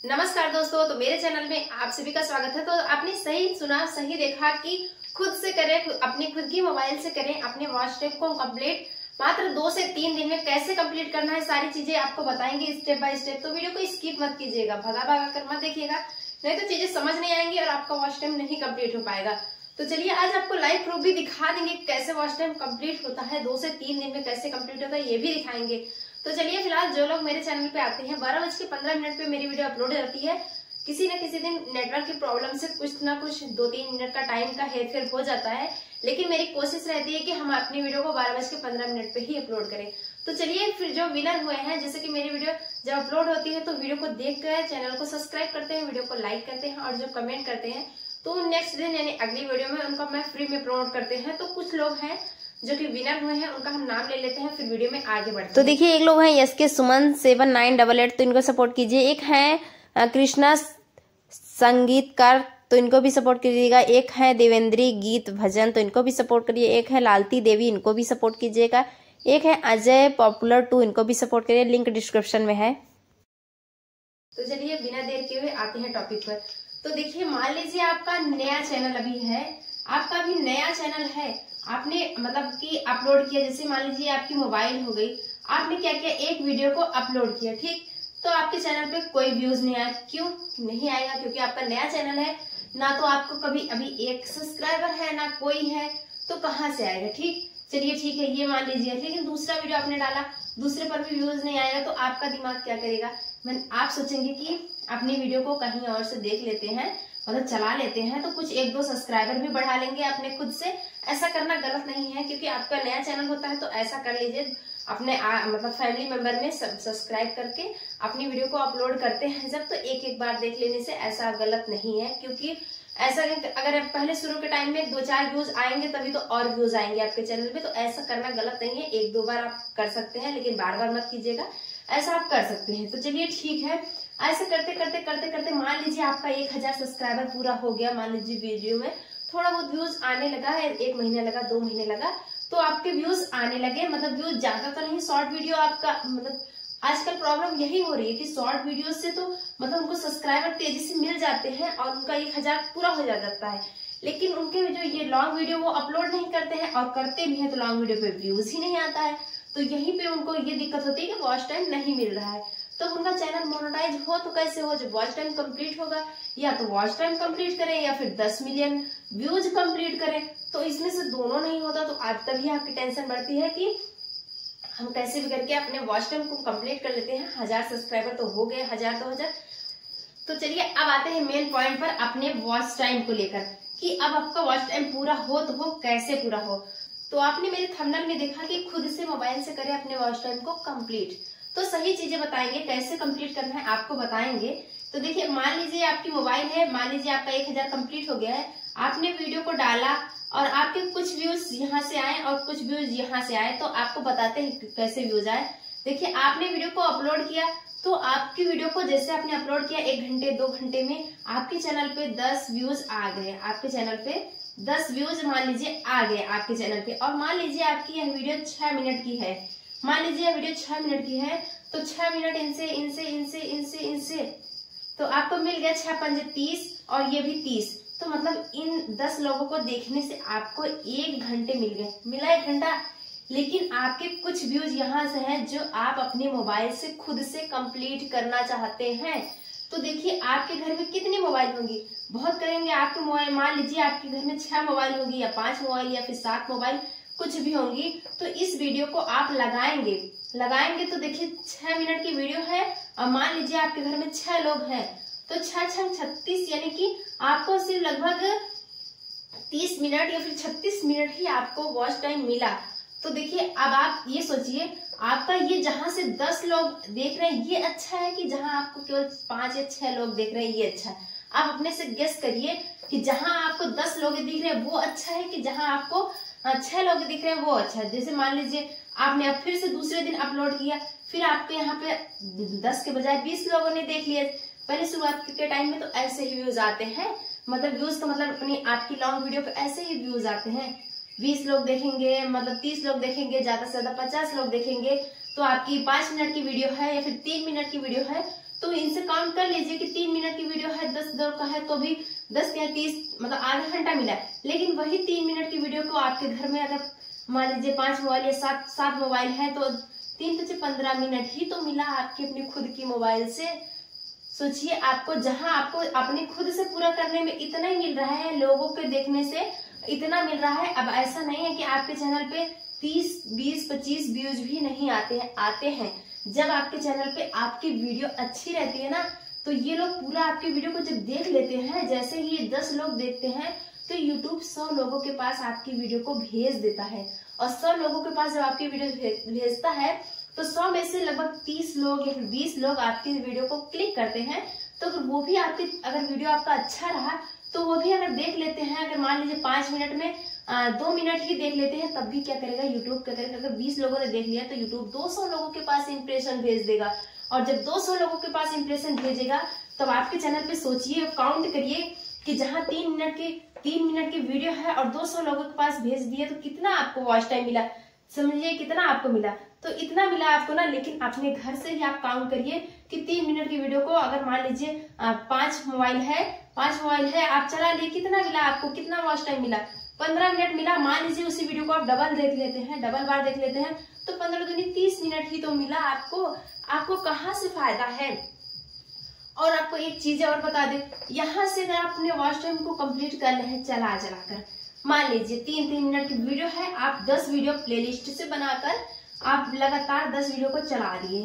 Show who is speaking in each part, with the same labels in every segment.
Speaker 1: नमस्कार दोस्तों, तो मेरे चैनल में आप सभी का स्वागत है। तो आपने सही सुना, सही देखा कि खुद से करें, अपनी खुद की मोबाइल से करें अपने वॉच टाइम को कंप्लीट मात्र 2 से 3 दिन में कैसे कंप्लीट करना है, सारी चीजें आपको बताएंगे स्टेप बाय स्टेप। तो वीडियो को स्किप मत कीजिएगा, भगा भगा कर मत देखिएगा, नहीं तो चीजें समझ नहीं आएंगी और आपका वॉच टाइम नहीं कंप्लीट हो पाएगा। तो चलिए आज आपको लाइव प्रूफ भी दिखा देंगे कैसे वॉच टाइम कंप्लीट होता है, 2 से 3 दिन में कैसे कंप्लीट होता है ये भी दिखाएंगे। तो चलिए फिलहाल जो लोग मेरे चैनल पे आते हैं 12:15 पे मेरी वीडियो अपलोड होती है। किसी न किसी दिन नेटवर्क की प्रॉब्लम से कुछ ना कुछ 2-3 मिनट का टाइम का हेरफेर हो जाता है, लेकिन मेरी कोशिश रहती है कि हम अपनी वीडियो को 12:15 पे ही अपलोड करें। तो चलिए फिर जो विनर हुए हैं, जैसे कि मेरी वीडियो जब अपलोड होती है तो वीडियो को देख कर चैनल को सब्सक्राइब करते हैं, वीडियो को लाइक करते हैं और जो कमेंट करते हैं तो नेक्स्ट दिन यानी अगली वीडियो में उनका मैं फ्री में प्रमोट करते हैं। तो कुछ लोग हैं जो कि विनर हुए हैं, उनका हम नाम ले लेते हैं, फिर वीडियो में आगे बढ़ते हैं।
Speaker 2: तो देखिए एक लोग हैं SK सुमन 7988, तो इनको सपोर्ट कीजिए। एक है कृष्णा संगीतकार, तो इनको भी सपोर्ट कीजिएगा। एक है देवेंद्री गीत भजन, तो इनको भी सपोर्ट करिए। एक है लालती देवी, इनको भी सपोर्ट कीजिएगा। एक है अजय पॉपुलर 2, इनको भी सपोर्ट करिए, लिंक डिस्क्रिप्शन में है।
Speaker 1: तो चलिए बिना देर किए हुए आते हैं टॉपिक पर। तो देखिए मान लीजिए आपका नया चैनल अभी है, आपका अभी नया चैनल है, आपने मतलब कि अपलोड किया, जैसे मान लीजिए आपकी मोबाइल हो गई, आपने क्या किया, एक वीडियो को अपलोड किया, ठीक। तो आपके चैनल पे कोई व्यूज नहीं आया, क्यों नहीं आएगा? क्योंकि आपका नया चैनल है, ना तो आपको कभी अभी एक सब्सक्राइबर है ना कोई है, तो कहाँ से आएगा, ठीक। चलिए ठीक है, ये मान लीजिए, लेकिन दूसरा वीडियो आपने डाला, दूसरे पर भी व्यूज नहीं आएगा, तो आपका दिमाग क्या करेगा? आप सोचेंगे कि अपनी वीडियो को कहीं और से देख लेते हैं, मतलब चला लेते हैं, तो कुछ 1-2 सब्सक्राइबर भी बढ़ा लेंगे अपने खुद से। ऐसा करना गलत नहीं है, क्योंकि आपका नया चैनल होता है तो ऐसा कर लीजिए। अपने मतलब फैमिली मेंबर में सब्सक्राइब करके अपनी वीडियो को अपलोड करते हैं जब, तो एक बार देख लेने से ऐसा गलत नहीं है। क्योंकि ऐसा अगर पहले शुरू के टाइम में 2-4 व्यूज आएंगे तभी तो और व्यूज आएंगे आपके चैनल पे, तो ऐसा करना गलत नहीं है। 1-2 बार आप कर सकते हैं, लेकिन बार मत कीजिएगा, ऐसा आप कर सकते हैं। तो चलिए ठीक है, ऐसे करते करते करते करते मान लीजिए आपका 1000 सब्सक्राइबर पूरा हो गया। मान लीजिए वीडियो में थोड़ा बहुत व्यूज आने लगा है, 1 महीने लगा, 2 महीने लगा, तो आपके व्यूज आने लगे। मतलब व्यूज ज्यादा तो नहीं, शॉर्ट वीडियो आपका मतलब आजकल प्रॉब्लम यही हो रही है कि शॉर्ट वीडियो से तो मतलब उनको सब्सक्राइबर तेजी से मिल जाते हैं और उनका 1000 पूरा हो जाता है, लेकिन उनके जो ये लॉन्ग वीडियो वो अपलोड नहीं करते हैं, और करते भी हैं तो लॉन्ग वीडियो पे व्यूज ही नहीं आता है। तो यहीं पे उनको ये दिक्कत होती है कि वॉच टाइम नहीं मिल रहा है। तो उनका चैनल मोनेटाइज हो तो कैसे हो, जब वॉच टाइम कंप्लीट होगा, या तो वॉच टाइम कंप्लीट करें या फिर 10 मिलियन व्यूज कंप्लीट करें। तो इसमें से दोनों नहीं होता, तो आज तभी आपकी टेंशन बढ़ती है कि हम कैसे भी करके अपने वॉच टाइम को कंप्लीट कर लेते हैं। 1000 सब्सक्राइबर तो हो गए, 1000 तो 1000। तो चलिए अब आते हैं मेन पॉइंट पर, अपने वॉच टाइम को लेकर कि अब आपका वॉच टाइम पूरा हो तो हो, कैसे पूरा हो। तो आपने मेरे थंबनेल में देखा कि खुद से मोबाइल से करें अपने वॉच टाइम को कंप्लीट। तो सही चीजें बताएंगे, कैसे कंप्लीट करना है आपको बताएंगे। तो देखिए मान लीजिए आपकी मोबाइल है, मान लीजिए आपका 1000 कंप्लीट हो गया है, आपने वीडियो को डाला और आपके कुछ व्यूज यहाँ से आए और कुछ व्यूज यहाँ से आए, तो आपको बताते हैं कैसे व्यूज आए। देखिए आपने वीडियो को अपलोड किया, तो आपकी वीडियो को जैसे आपने अपलोड किया 1 घंटे 2 घंटे में आपके चैनल पे 10 व्यूज आ गए, आपके चैनल पे 10 व्यूज मान लीजिए आ गए आपके चैनल पे। और मान लीजिए आपकी यह वीडियो 6 मिनट की है, मान लीजिए यह वीडियो 6 मिनट की है, तो 6 मिनट इनसे इनसे इनसे इनसे इनसे, तो आपको मिल गया 6×5 30 और ये भी 30। तो मतलब इन 10 लोगों को देखने से आपको 1 घंटे मिल गए, मिला 1 घंटा। लेकिन आपके कुछ व्यूज यहाँ से हैं जो आप अपने मोबाइल से खुद से कंप्लीट करना चाहते हैं। तो देखिए आपके घर में कितनी मोबाइल होंगी, बहुत करेंगे आपके मोबाइल, मान लीजिए आपके घर में 6 मोबाइल होगी या 5 मोबाइल या फिर 7 मोबाइल कुछ भी होंगी। तो इस वीडियो को आप लगाएंगे तो देखिए 6 मिनट की वीडियो है, और मान लीजिए आपके घर में 6 लोग हैं, तो 6×6 36, यानी कि आपको सिर्फ लगभग 30 मिनट या फिर 36 मिनट ही आपको वॉच टाइम मिला। तो देखिए अब आप ये सोचिए, आपका ये जहां से 10 लोग देख रहे हैं ये अच्छा है, कि जहां आपको केवल 5 या 6 लोग देख रहे हैं ये अच्छा है। आप अपने से गेस करिए कि जहां आपको 10 लोग दिख रहे हैं वो अच्छा है, कि जहां आपको 6 लोग दिख रहे हैं वो अच्छा है। जैसे मान लीजिए आपने अब फिर से दूसरे दिन अपलोड किया, फिर आपके यहाँ पे 10 के बजाय 20 लोगों ने देख लिया। पहले शुरुआत के टाइम में तो ऐसे ही व्यूज आते हैं, मतलब व्यूज का मतलब अपनी आपकी लॉन्ग वीडियो पे ऐसे ही व्यूज आते हैं। 20 लोग देखेंगे, मतलब 30 लोग देखेंगे, ज्यादा से ज्यादा 50 लोग देखेंगे। तो आपकी 5 मिनट की वीडियो है या फिर 3 मिनट की वीडियो है, तो इनसे काउंट कर लीजिए कि 3 मिनट की वीडियो है, 10 दौर का है तो भी 10 या 30 मतलब आधा घंटा मिला है। लेकिन वही 3 मिनट की वीडियो को आपके घर में अगर मान लीजिए 5 मोबाइल या 7 मोबाइल है तो 3 से 15 मिनट ही तो मिला आपके अपने खुद की मोबाइल से। सोचिए आपको जहां आपको अपने खुद से पूरा करने में इतना ही मिल रहा है, लोगों के देखने से इतना मिल रहा है। अब ऐसा नहीं है कि आपके चैनल पे 30, 20, 25 व्यूज भी नहीं आते हैं। जब आपके चैनल पे आपकी वीडियो अच्छी रहती है ना, तो ये लोग पूरा आपके वीडियो को जब देख लेते हैं, जैसे ही 10 लोग देखते हैं तो YouTube 100 लोगों के पास आपकी वीडियो को भेज देता है। और 100 लोगों के पास जब आपकी वीडियो भेजता है तो 100 में से लगभग 30 लोग या फिर 20 लोग आपकी वीडियो को क्लिक करते हैं। तो अगर वो भी अगर वीडियो आपका अच्छा रहा तो वो भी अगर देख लेते हैं, अगर मान लीजिए 5 मिनट में 2 मिनट ही देख लेते हैं, तब भी क्या करेगा यूट्यूब, क्या करेगा, अगर 20 लोगों ने देख लिया तो यूट्यूब 200 लोगों के पास इंप्रेशन भेज देगा। और जब 200 लोगों के पास इंप्रेशन भेजेगा तब आपके चैनल पे सोचिए, काउंट करिए कि जहां 3 मिनट की वीडियो है और 200 लोगों के पास भेज दिए तो कितना आपको वॉच टाइम मिला, समझिए कितना आपको मिला। तो इतना मिला आपको ना, लेकिन अपने घर से ही आप काउंट करिए कि 3 मिनट की वीडियो को अगर मान लीजिए 5 मोबाइल है आप चला लिए, कितना मिला आपको, कितना वॉच टाइम मिला, 15 मिनट मिला। मान लीजिए उसी वीडियो को आप डबल बार देख लेते हैं तो 15 दूनी 30 मिनट ही तो मिला आपको कहाँ से फायदा है। और आपको एक चीज और बता दे, यहाँ से अगर आप अपने वॉच टाइम को कंप्लीट कर रहे हैं चला कर, मान लीजिए 3 मिनट की वीडियो है, आप 10 वीडियो प्लेलिस्ट से बनाकर आप लगातार 10 वीडियो को चला दिए,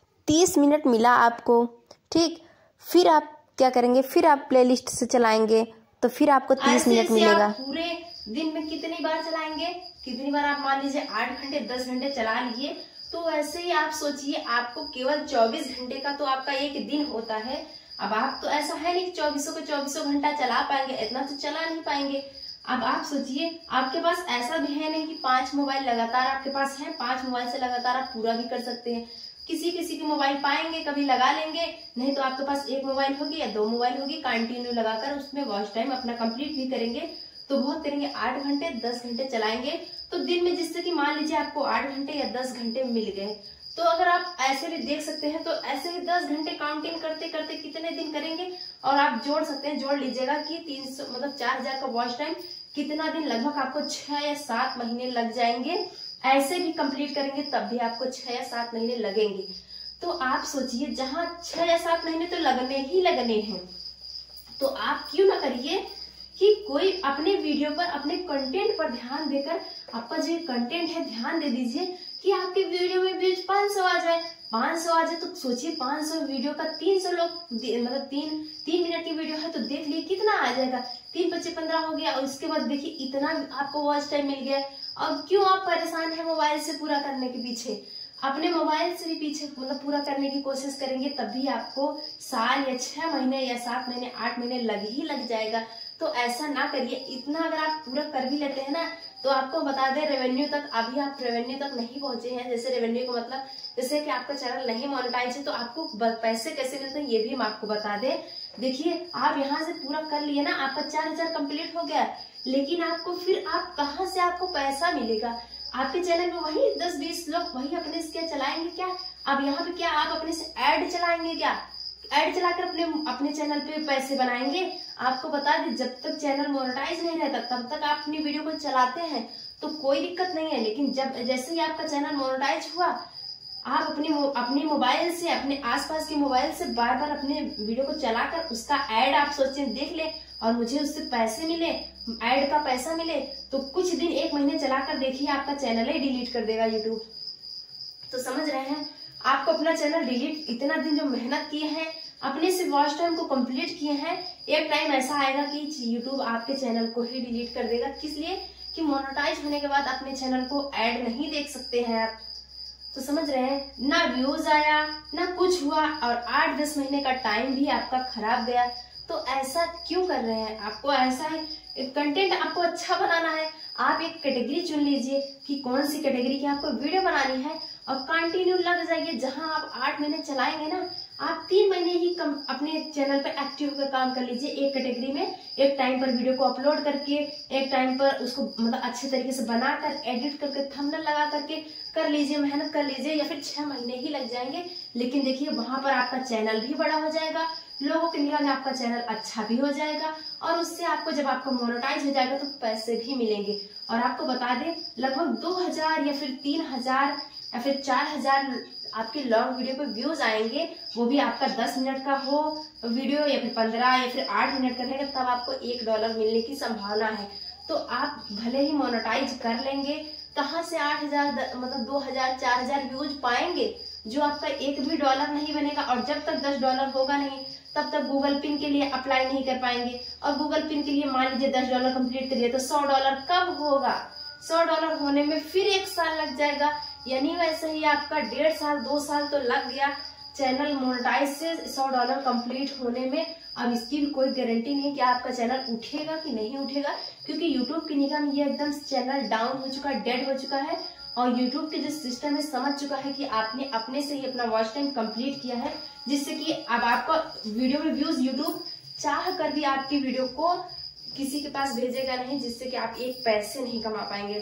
Speaker 2: 30 मिनट मिला आपको, ठीक। फिर आप क्या करेंगे, फिर आप प्लेलिस्ट से चलाएंगे तो फिर आपको 30 मिनट मिलेगा।
Speaker 1: पूरे दिन में कितनी बार चलाएंगे, कितनी बार आप मान लीजिए 8 घंटे 10 घंटे चला लिए, तो ऐसे ही आप सोचिए आपको केवल 24 घंटे का तो आपका एक दिन होता है। अब आप तो ऐसा है नहीं 24 घंटा चला पाएंगे, इतना तो चला नहीं पाएंगे। अब आप सोचिए आपके पास ऐसा भी है नहीं कि 5 मोबाइल लगातार आपके पास है, 5 मोबाइल से लगातार आप पूरा भी कर सकते हैं। किसी की मोबाइल पाएंगे कभी लगा लेंगे, नहीं तो आपके पास 1 मोबाइल होगी या 2 मोबाइल होगी, कंटिन्यू लगाकर उसमें वॉच टाइम अपना कंप्लीट भी करेंगे तो बहुत करेंगे 8 घंटे 10 घंटे चलाएंगे तो दिन में, जिससे कि मान लीजिए आपको 8 घंटे या 10 घंटे मिल गए। तो अगर आप ऐसे भी देख सकते हैं तो ऐसे ही 10 घंटे काउंटिंग करते करते कितने दिन करेंगे, और आप जोड़ सकते हैं, जोड़ लीजिएगा कि 300 मतलब 4000 का वॉच टाइम कितना दिन, लगभग आपको 6 या 7 महीने लग जाएंगे। ऐसे भी कंप्लीट करेंगे तब भी आपको 6 या 7 महीने लगेंगे। तो आप सोचिए जहां 6 या 7 महीने तो लगने ही लगने हैं, तो आप क्यों ना करिए कि कोई अपने वीडियो पर, अपने कंटेंट पर ध्यान देकर, आपका जो कंटेंट है ध्यान दे दीजिए कि आपके वीडियो में व्यूज 500 आ जाए। 500 आ जाए तो सोचिए 500 वीडियो का 300 लोग मतलब 3 मिनट की वीडियो है तो देख लिए कितना आ जाएगा, 3 × 5 = 15 हो गया। और उसके बाद देखिए इतना आपको वॉच टाइम मिल गया। अब क्यों आप परेशान है मोबाइल से पूरा करने के पीछे, अपने मोबाइल से भी पीछे मतलब पूरा करने की कोशिश करेंगे तब भी आपको साल या 6 महीने या 7 महीने 8 महीने लग जाएगा। तो ऐसा ना करिए। इतना अगर आप पूरा कर भी लेते हैं ना, तो आपको बता दें रेवेन्यू तक, अभी आप रेवेन्यू तक नहीं पहुंचे हैं। जैसे रेवेन्यू को मतलब जैसे कि आपका चैनल नहीं मोनेटाइज है तो आपको पैसे कैसे मिलते हैं ये भी हम आपको बता दें। देखिए आप यहाँ से पूरा कर लिए ना, आपका 4000 कंप्लीट हो गया, लेकिन आपको फिर आप कहाँ से आपको पैसा मिलेगा। आपके चैनल में वही 10-20 लोग वही अपने से क्या चलाएंगे क्या, अब यहाँ पे क्या आप अपने से ऐड चलाएंगे क्या, ऐड चलाकर अपने चैनल पे पैसे बनाएंगे। आपको बता दें जब तक चैनल मोनेटाइज नहीं रहता तब तक आप अपनी वीडियो को चलाते हैं तो कोई दिक्कत नहीं है, लेकिन जब जैसे ही आपका चैनल मोनेटाइज हुआ, आप अपने मोबाइल से, अपने आसपास के मोबाइल से बार बार अपने वीडियो को चलाकर उसका ऐड आप सोचें देख ले और मुझे उससे पैसे मिले, ऐड का पैसा मिले, तो कुछ दिन 1 महीने चलाकर देखिए आपका चैनल ही डिलीट कर देगा यूट्यूब। तो समझ रहे हैं, आपको अपना चैनल डिलीट, इतना दिन जो मेहनत किए हैं, अपने से वॉच टाइम को कंप्लीट किए हैं, एक टाइम ऐसा आएगा कि यूट्यूब आपके चैनल को ही डिलीट कर देगा। किस लिए कि मोनेटाइज होने के बाद अपने चैनल को ऐड नहीं देख सकते हैं आप। तो समझ रहे हैं, ना व्यूज आया ना कुछ हुआ और 8-10 महीने का टाइम भी आपका खराब गया। तो ऐसा क्यों कर रहे हैं, आपको ऐसा है कंटेंट आपको अच्छा बनाना है, आप एक कैटेगरी चुन लीजिए कि कौन सी कैटेगरी की आपको वीडियो बनानी है और कंटिन्यू लग जाइए। जहां आप 8 महीने चलाएंगे ना, आप 3 महीने ही अपने चैनल पर एक्टिव होकर काम कर लीजिए। एक कैटेगरी में एक टाइम पर वीडियो को अपलोड करके, एक टाइम पर उसको मतलब अच्छे तरीके से बनाकर, एडिट करके, थंबनेल लगा करके कर लीजिए, मेहनत कर लीजिए, या फिर 6 महीने ही लग जाएंगे। लेकिन देखिए वहां पर आपका चैनल भी बड़ा हो जाएगा, लोगों के निगाह में आपका चैनल अच्छा भी हो जाएगा, और उससे आपको जब आपका मोनेटाइज हो जाएगा तो पैसे भी मिलेंगे। और आपको बता दें लगभग 2000 या फिर 3000 या फिर 4000 आपके लॉन्ग वीडियो पे व्यूज आएंगे, वो भी आपका 10 मिनट का हो वीडियो या फिर 15 या फिर 8 मिनट का रहेगा, तब आपको $1 मिलने की संभावना है। तो आप भले ही मोनेटाइज कर लेंगे, कहाँ से 8000 मतलब 2000 4000 व्यूज पाएंगे, जो आपका एक भी डॉलर नहीं बनेगा। और जब तक $10 होगा नहीं तब तक गूगल पिन के लिए अप्लाई नहीं कर पाएंगे, और गूगल पिन के लिए मान लीजिए $10 कंप्लीट करिए तो $100 कब होगा? $100 होने में फिर 1 साल लग जाएगा, यानी वैसे ही आपका 1.5 साल 2 साल तो लग गया चैनल मोनेटाइज से $100 कंप्लीट होने में। अब इसकी भी कोई गारंटी नहीं कि आपका चैनल उठेगा कि नहीं उठेगा, क्योंकि यूट्यूब की निगाह में ये एकदम चैनल डाउन हो चुका है, डेड हो चुका है। और यूट्यूब के जो सिस्टम है समझ चुका है कि आपने अपने से ही अपना वॉच टाइम कंप्लीट किया है, जिससे कि अब आपका वीडियो में व्यूज यूट्यूब चाह कर भी आपकी वीडियो को किसी के पास भेजेगा नहीं, जिससे कि आप एक पैसे नहीं कमा पाएंगे।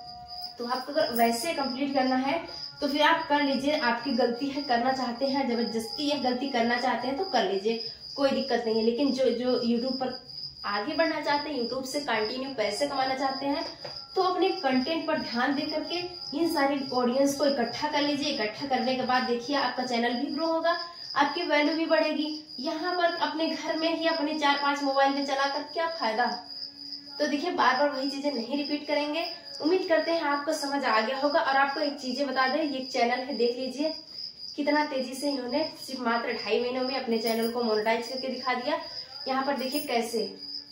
Speaker 1: तो आपको अगर वैसे कंप्लीट करना है तो फिर आप कर लीजिए, आपकी गलती है, करना चाहते हैं, जबरदस्ती यह गलती करना चाहते हैं तो कर लीजिए, कोई दिक्कत नहीं है। लेकिन जो यूट्यूब पर आगे बढ़ना चाहते हैं, यूट्यूब से कंटिन्यू पैसे कमाना चाहते हैं, तो अपने कंटेंट पर ध्यान दे करके इन सारी ऑडियंस को इकट्ठा कर लीजिए। इकट्ठा करने के बाद देखिए आपका चैनल भी ग्रो होगा, आपकी वैल्यू भी बढ़ेगी। यहाँ पर अपने घर में ही अपने 4-5 मोबाइल में चलाकर क्या फायदा? तो देखिए बार बार वही चीजें नहीं रिपीट करेंगे। उम्मीद करते हैं आपको समझ आ गया होगा। और आपको एक चीजें बता दें, ये चैनल है, देख लीजिए कितना तेजी से इन्होंने सिर्फ मात्र 2.5 महीनों में अपने चैनल को मोनेटाइज करके दिखा दिया। यहाँ पर देखिए कैसे,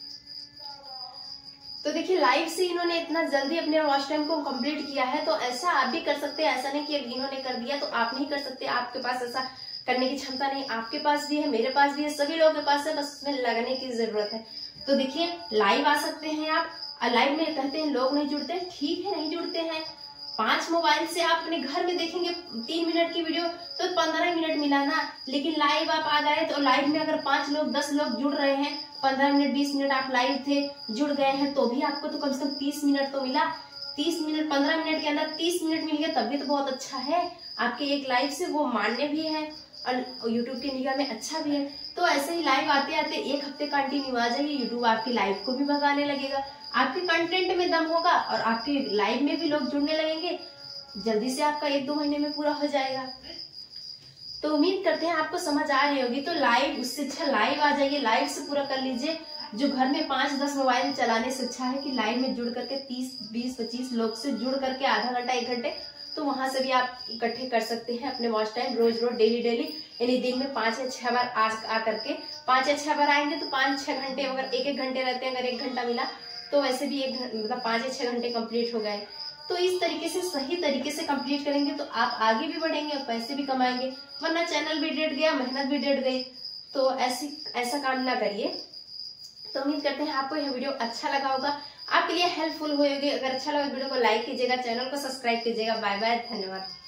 Speaker 1: तो देखिए लाइव से इन्होंने इतना जल्दी अपने वॉच टाइम को कंप्लीट किया है। तो ऐसा आप भी कर सकते हैं, ऐसा नहीं कि इन्होंने कर दिया तो आप नहीं कर सकते। आपके पास ऐसा करने की क्षमता नहीं, आपके पास भी है, मेरे पास भी है, सभी लोगों के पास है, बस उसमें लगने की जरूरत है। तो देखिए लाइव आ सकते हैं आप। लाइव में कहते हैं लोग नहीं जुड़ते, ठीक है नहीं जुड़ते हैं। 5 मोबाइल से आप अपने घर में देखेंगे 3 मिनट की वीडियो तो 15 मिनट मिला ना। लेकिन लाइव आप आ गए तो लाइव में अगर 5 लोग 10 लोग जुड़ रहे हैं, 15 मिनट 20 मिनट आप लाइव थे, जुड़ गए हैं, तो भी आपको तो कम से कम 30 मिनट तो मिला। 30 मिनट 15 मिनट के अंदर 30 मिनट मिल गया, तब भी तो बहुत अच्छा है। आपके एक लाइव से वो मान्य भी है और यूट्यूब की निगाह में अच्छा भी है। तो ऐसे ही लाइव आते आते 1 हफ्ते कंटिन्यू आ जाइए, यूट्यूब आपकी लाइव को भी भगाने लगेगा। आपके कंटेंट में दम होगा और आपके लाइव में भी लोग जुड़ने लगेंगे, जल्दी से आपका 1-2 महीने में पूरा हो जाएगा। तो उम्मीद करते हैं आपको समझ आ रही होगी। तो लाइव, उससे अच्छा लाइव आ जाइए, लाइव से पूरा कर लीजिए। जो घर में 5-10 मोबाइल चलाने से अच्छा है कि लाइव में जुड़ करके 30-20-25 लोग से जुड़ करके आधा घंटा 1 घंटे, तो वहां से भी आप इकट्ठे कर सकते हैं अपने वॉच टाइम। रोज डेली यानी दिन में 5 या 6 बार आ करके 5 या 6 बार आएंगे तो 5-6 घंटे, अगर 1-1 घंटे रहते हैं, अगर 1 घंटा मिला तो वैसे भी मतलब 5 या 6 घंटे कंप्लीट हो गए। तो इस तरीके से सही तरीके से कंप्लीट करेंगे तो आप आगे भी बढ़ेंगे और पैसे भी कमाएंगे। वरना चैनल भी डेट गया, मेहनत भी डेट गई। तो ऐसा काम ना करिए। तो उम्मीद करते हैं आपको यह वीडियो अच्छा लगा होगा, आपके लिए हेल्पफुल होगी। अगर अच्छा लगा वीडियो को लाइक कीजिएगा, चैनल को सब्सक्राइब कीजिएगा। बाय बाय, धन्यवाद।